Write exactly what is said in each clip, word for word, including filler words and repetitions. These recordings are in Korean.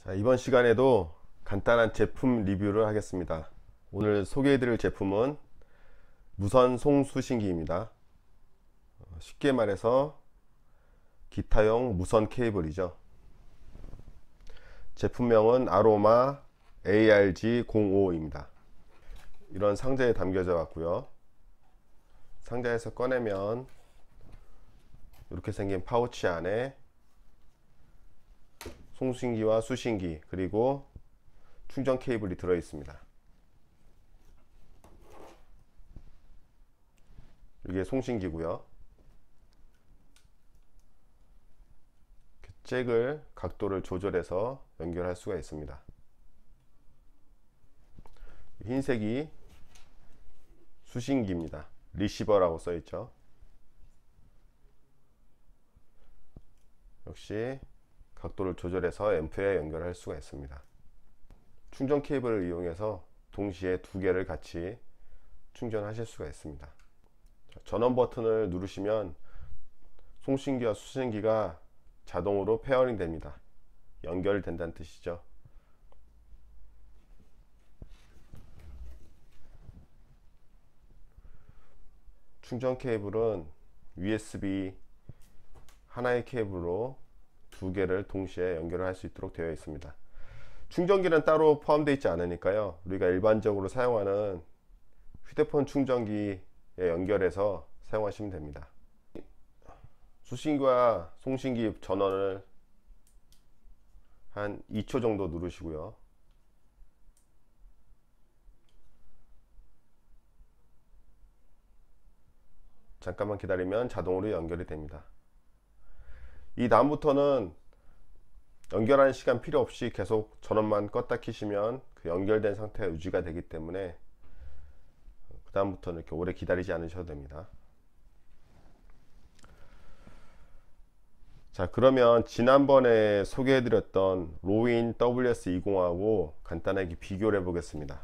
자, 이번 시간에도 간단한 제품 리뷰를 하겠습니다. 오늘 소개해드릴 제품은 무선 송수신기입니다. 쉽게 말해서 기타용 무선 케이블이죠. 제품명은 아로마 에이알지 공오입니다. 이런 상자에 담겨져 왔고요. 상자에서 꺼내면 이렇게 생긴 파우치 안에 송수신기와 수신기 그리고 충전 케이블이 들어 있습니다. 이게 송신기고요. 잭을 각도를 조절해서 연결할 수가 있습니다. 흰색이 수신기입니다. 리시버라고 써 있죠. 역시 각도를 조절해서 앰프에 연결할 수가 있습니다. 충전 케이블을 이용해서 동시에 두 개를 같이 충전하실 수가 있습니다. 전원 버튼을 누르시면 송신기와 수신기가 자동으로 페어링 됩니다. 연결된다는 뜻이죠. 충전 케이블은 유에스비 하나의 케이블로 두 개를 동시에 연결을 할 수 있도록 되어 있습니다. 충전기는 따로 포함되어 있지 않으니까요, 우리가 일반적으로 사용하는 휴대폰 충전기에 연결해서 사용하시면 됩니다. 수신기와 송신기 전원을 한 이 초 정도 누르시고요. 잠깐만 기다리면 자동으로 연결이 됩니다. 이 다음부터는 연결하는 시간 필요 없이 계속 전원만 껐다 켜시면 그 연결된 상태가 유지가 되기 때문에 그 다음부터는 이렇게 오래 기다리지 않으셔도 됩니다. 자, 그러면 지난번에 소개해드렸던 로인 더블유에스 이십하고 간단하게 비교를 해보겠습니다.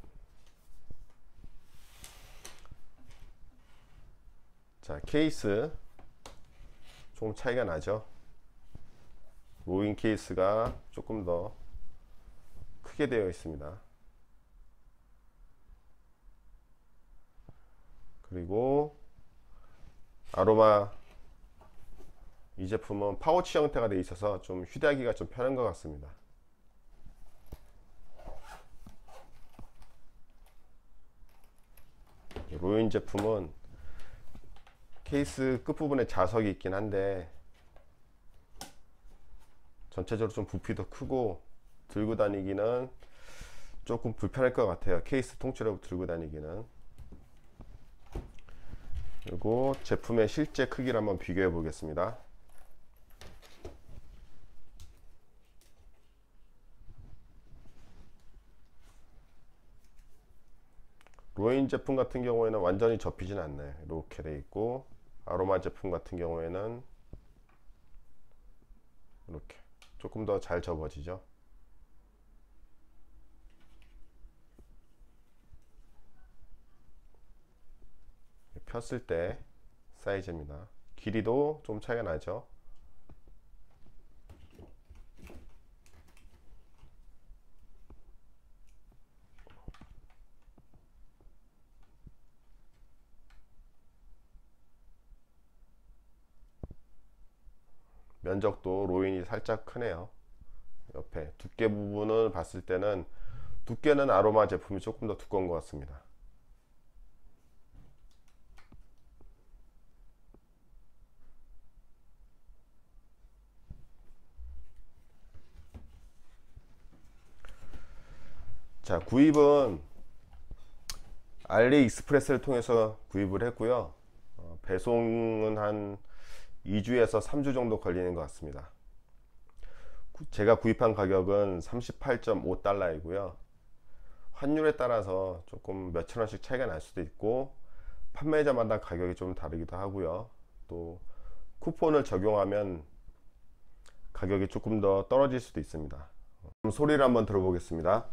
자, 케이스 조금 차이가 나죠. 로인 케이스가 조금 더 크게 되어 있습니다. 그리고 아로마 이 제품은 파우치 형태가 되어 있어서 좀 휴대하기가 좀 편한 것 같습니다. 로인 제품은 케이스 끝부분에 자석이 있긴 한데 전체적으로 좀 부피도 크고 들고 다니기는 조금 불편할 것 같아요. 케이스 통째로 들고 다니기는. 그리고 제품의 실제 크기를 한번 비교해 보겠습니다. 로인 제품 같은 경우에는 완전히 접히진 않나요. 이렇게 돼 있고, 아로마 제품 같은 경우에는 이렇게 조금 더 잘 접어지죠. 폈을 때 사이즈입니다. 길이도 좀 차이가 나죠. 면적도 로인이 살짝 크네요. 옆에 두께 부분을 봤을 때는 두께는 아로마 제품이 조금 더 두꺼운 것 같습니다. 자, 구입은 알리익스프레스를 통해서 구입을 했고요. 어, 배송은 한 이 주에서 삼 주 정도 걸리는 것 같습니다. 제가 구입한 가격은 삼십팔 점 오 달러이고요 환율에 따라서 조금 몇천 원씩 차이가 날 수도 있고 판매자마다 가격이 좀 다르기도 하고요. 또 쿠폰을 적용하면 가격이 조금 더 떨어질 수도 있습니다. 그럼 소리를 한번 들어보겠습니다.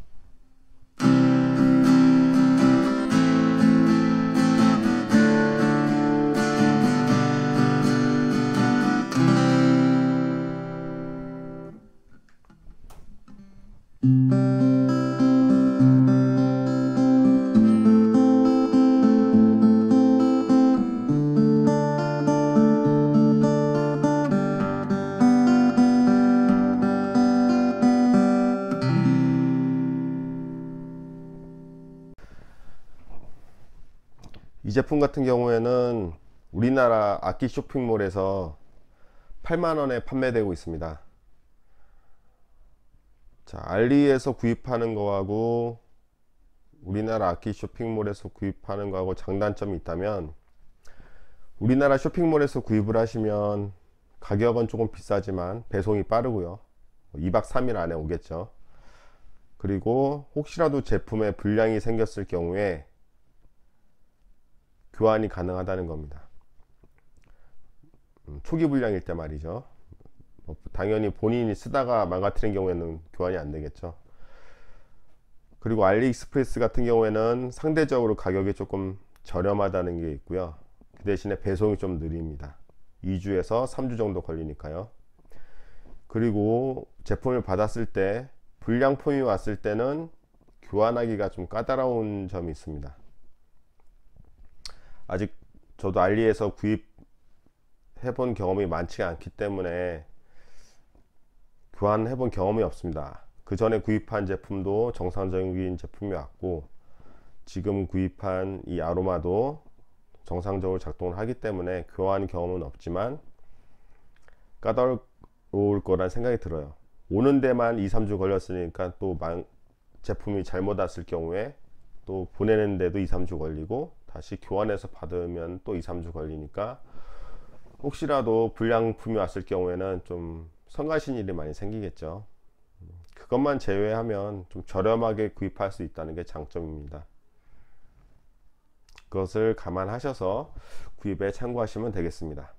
이 제품 같은 경우에는 우리나라 악기 쇼핑몰에서 팔만 원에 판매되고 있습니다. 자, 알리에서 구입하는 거하고 우리나라 악기 쇼핑몰에서 구입하는 거하고 장단점이 있다면, 우리나라 쇼핑몰에서 구입을 하시면 가격은 조금 비싸지만 배송이 빠르고요. 이 박 삼 일 안에 오겠죠. 그리고 혹시라도 제품에 불량이 생겼을 경우에 교환이 가능하다는 겁니다. 음, 초기 불량일 때 말이죠. 뭐 당연히 본인이 쓰다가 망가뜨린 경우에는 교환이 안 되겠죠. 그리고 알리익스프레스 같은 경우에는 상대적으로 가격이 조금 저렴하다는 게 있고요. 그 대신에 배송이 좀 느립니다. 이 주에서 삼 주 정도 걸리니까요. 그리고 제품을 받았을 때 불량품이 왔을 때는 교환하기가 좀 까다로운 점이 있습니다. 아직 저도 알리에서 구입해 본 경험이 많지 않기 때문에 교환해 본 경험이 없습니다. 그 전에 구입한 제품도 정상적인 제품이 왔고, 지금 구입한 이 아로마도 정상적으로 작동을 하기 때문에 교환 경험은 없지만 까다로울 거란 생각이 들어요. 오는 데만 이, 삼 주 걸렸으니까 또 망, 제품이 잘못 왔을 경우에 또 보내는 데도 이, 삼 주 걸리고, 다시 교환해서 받으면 또 이, 삼 주 걸리니까 혹시라도 불량품이 왔을 경우에는 좀 성가신 일이 많이 생기겠죠. 그것만 제외하면 좀 저렴하게 구입할 수 있다는 게 장점입니다. 그것을 감안하셔서 구입에 참고하시면 되겠습니다.